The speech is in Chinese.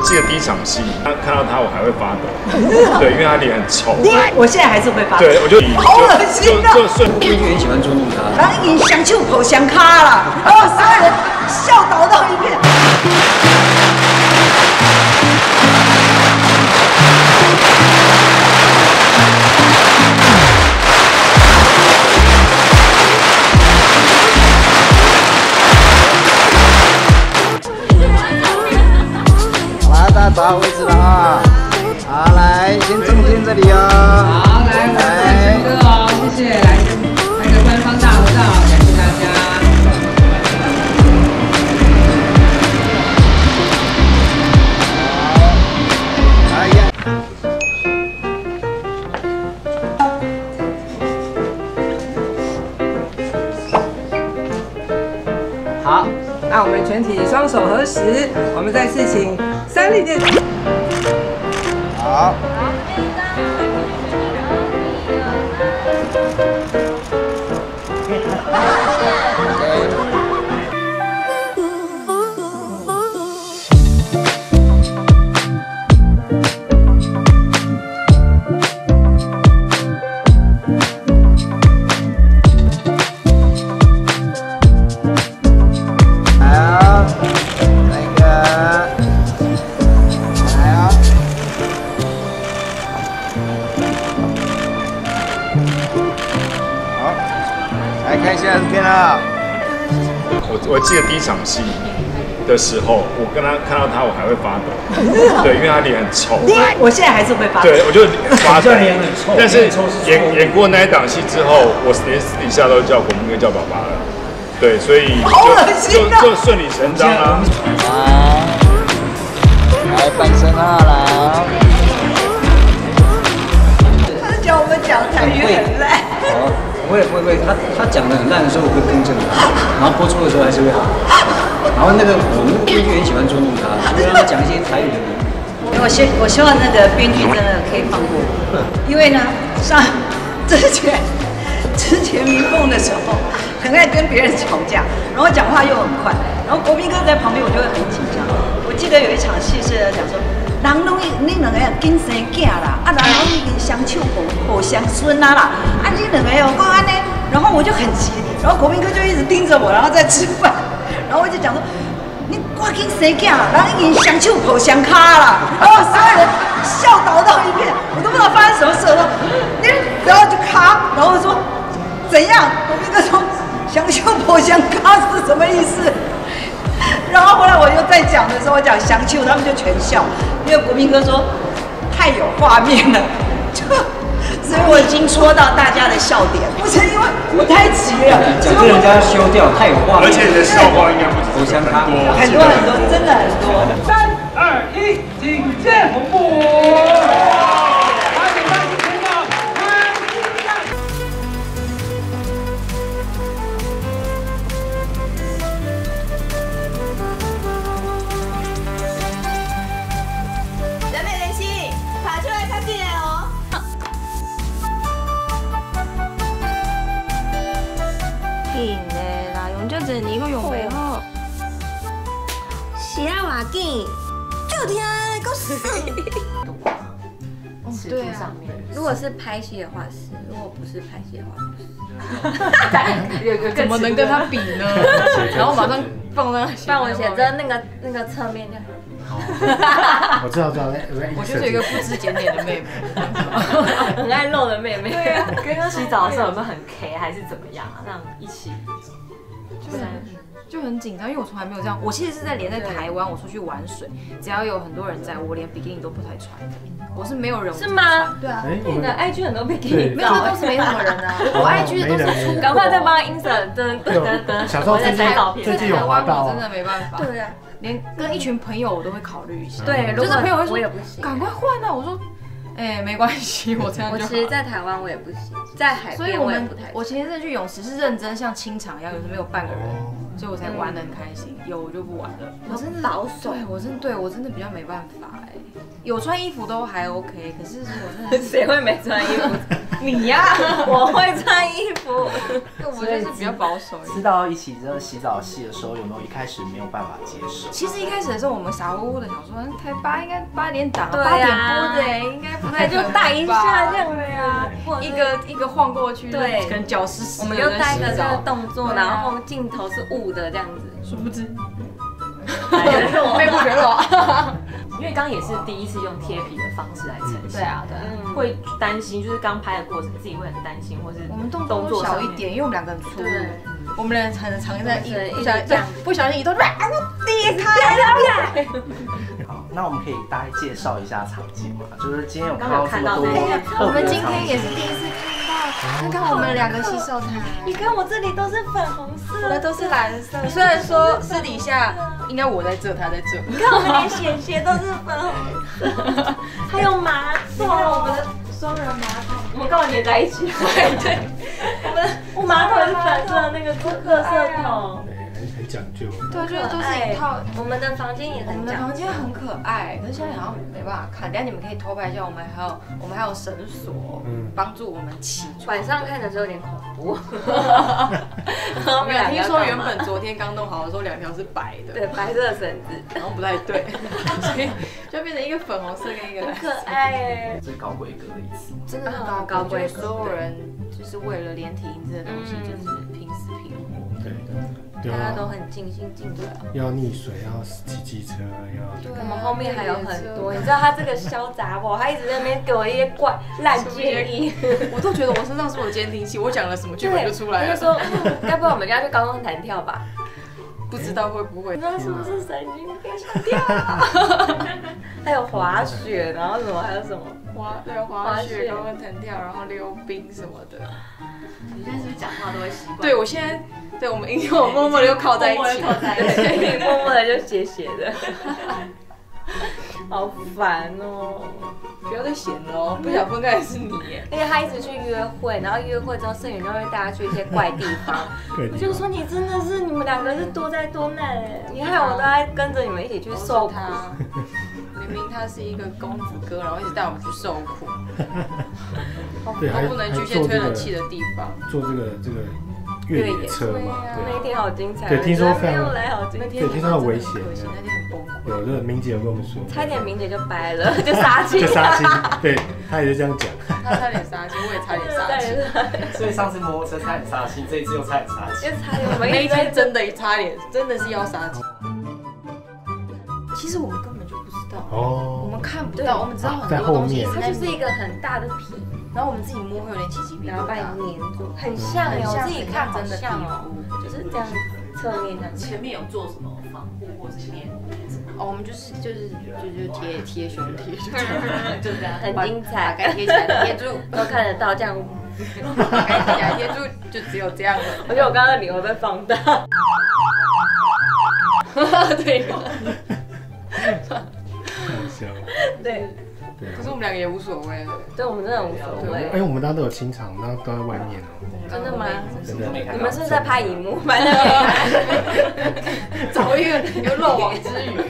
记得第一场戏，看到他我还会发抖，对，因为他脸很臭。 我现在还是会发抖。 对，我就好恶心啊！ 编剧很喜欢捉弄他， 然后已经相手口相卡了，然后所有人笑倒到一片。 大家找好位置了啊！好，来，先中间这里哦。 好，来，我们陈哥哦，谢谢，来拍个官方大合照，感谢大家。 好，哎呀。 好，那我们全体双手合十，我们再次请三立电视。 好。看一下影片了。 我记得第一场戏的时候，我看到他我还会发抖，对，因为他脸很臭。 我现在还是会发抖。 对，我就发抖。 脸很臭。 但是演过那一档戏之后，我连私底下都叫国民哥叫爸爸了。对，所以就顺理成章啊。 好，来半身二郎。 他叫我们讲台语很烂。 不会，他讲的很烂的时候，我会更正他，然后播出的时候还是会好。然后那个我们编剧很喜欢捉弄他，就让他讲一些台语的名。 我希望那个编剧真的可以放过我，因为呢，之前明凤的时候，很爱跟别人吵架，然后讲话又很快，然后国民哥在旁边，我就会很紧张。我记得有一场戏是讲说，人拢你两个紧生囝啦，啊，人拢已经相手抱相孙啦，啊，你两个哦，讲安尼，然后我就很急，然后国民哥就一直盯着我，然后在吃饭，然后我就讲说，你赶紧生囝啦，人已经相手抱相卡啦，然后所有人笑倒到一片，我都不知道发生什么事，我说你，然后就卡，然后我说怎样？国民哥说相手抱相卡是什么意思？然后后来我又在讲的时候，我讲相丘，他们就全笑，因为国民哥说太有画面了，所以我已经戳到大家的笑点，不是因为我太急了， 讲这人家修掉，太有画面， 而且你的笑话应该不止口香糖， 很多，真的很多。 3、2、1，请见红布。 紧的啦，用这一年个用袂好。是啊，偌紧，就听够死。对啊，如果是拍戏的话是，如果不是拍戏的话不是。 怎么能跟他比呢？然后马上放那个， 帮我写着那个侧面的。 我知道， 我就是一个不知检点的妹妹， 很爱露的妹妹。 对啊，跟他洗澡的时候有没有很 K 还是怎么样啊？那样一起， 就很紧张，因为我从来没有这样。我其实是在台湾，我出去玩水，只要有很多人在，我连比基尼都不太穿。我是没有人是吗？ 对啊， 你的 IG 很多比基尼没有，那都是没什么人啊。我 IG 都是出， 赶快再帮他 insert，等， 小时候再晒照片。 最近有滑到， 真的没办法。对啊，连跟一群朋友我都会考虑一下。 对， 就是朋友会说我也不行， 赶快换啊！我说。没关系，我这样就好。 我其实，在台湾我也不行，在海边我也不太。 我前一阵去泳池是认真像清场一样，有时没有半个人，所以我才玩得很开心。有我就不玩了。 我真的保守， 我真的比较没办法有穿衣服都还 OK， 可是我真的谁会没穿衣服？ 你呀， 我会穿衣服。 我就是比较保守。 知道一起这洗澡戏的时候，有没有一开始没有办法接受？ 其实一开始的时候，我们傻乎乎的想说，台8应该8点档， 对 8点啊播的哎，应该不太就带一下这样的呀， 一个晃过去， 对， 可能脚湿湿， 我们就带个这个动作， 对啊然后镜头是雾的这样子， 殊不知全裸， 背部全裸。 因为刚刚也是第一次用贴皮的方式来呈现， 对啊，对啊。 会担心，就是刚拍的过程自己会很担心，或是我们动作小一点，因为我们2个很粗，我们俩很常在不小心移动，跌开了。 好，那我们可以大概介绍一下场景嘛？就是今天有看到这么多我们今天也是第一次看到我们2个洗手台。 你看我这里都是粉红色， 我的都是蓝色，虽然说私底下应该我在这，他在这。 你看我们连显鞋都是粉红色，还有马桶，我们的双人马桶， 我们刚好连在一起。 对， 我马桶也是粉色的那个垃圾桶。 很讲究。 对，就是都是一套。 我们的房间也很讲究， 我们的房间很可爱，可是现在好像没办法看。等下你们可以偷拍一下，我们还有绳索，帮助我们起床。 晚上看的时候有点恐怖。 没有听说原本昨天刚弄好的时候2条是白的， 对，白色的绳子， 然后不太对，所以就变成一个粉红色跟一个蓝色。 可爱哎， 最高规格的一次， 真的是高规格，所有人就是为了连体银子的东西，就是拼死拼活。 对， 大家都很尽心尽力。 要溺水，要骑机车，要。 我们后面还有很多，你知道他这个小杂货，他一直在那边给我一些怪烂建议， 我都觉得我身上是有监听器，我讲了什么剧本就出来了。 他就说，该不会我们要去高空弹跳吧？ 不知道会不会？ 那是不是神经病跳？还有滑雪，然后什么还有什么滑雪、高空弹跳，然后溜冰什么的。 你现在是不是讲话都会习惯？ 对，我现在对我们因为我默默的又靠在一起， 对，默默的就斜斜的，好烦哦！ 不要再闲了哦，不想分开的是你耶。 而且他一直去约会，然后约会之后，摄影就会带他去一些怪地方。我就说你真的是你们2个是多灾多难哎！你看我都在跟着你们一起去受苦。 明明他是一个公子哥，然后一直带我们去受苦。 对，还不能局限推冷气的地方。 坐这个越野车嘛， 那一天好精彩。 对，听说非常来好精彩。 对，听说很危险。 那天很崩溃。 有这个明姐有跟我们说， 差点明姐就掰了，就杀青。 就杀青，对，他也是这样讲。 他差点杀青，我也差点杀青。 所以上次摩托车差点杀青，这一次又差点杀青。 就差点，我们那一天真的差点，真的是要杀青。其实我们根本就不知道，我们看不到，我们知道很多东西， 它就是一个很大的皮， 然后我们自己摸会有点起鸡皮疙瘩， 然后把你粘住，很像哎，我自己看真的像哦，就是这样侧面的。 前面有做什么防护或者面？ 哦，我们就是贴胸贴，就这样， 很精彩， 该贴起来贴住， 都看得到这样。 该贴起来贴住，就只有这样了。 而且我刚刚的脸会被放大。 对。 对， 可是我们2个也无所谓。 对，我们真的无所谓。 哎，我们大家都有清场，然后都在外面哦。 真的吗？ 真的。 你们是在拍荧幕，反正没看。 找一个有漏网之鱼。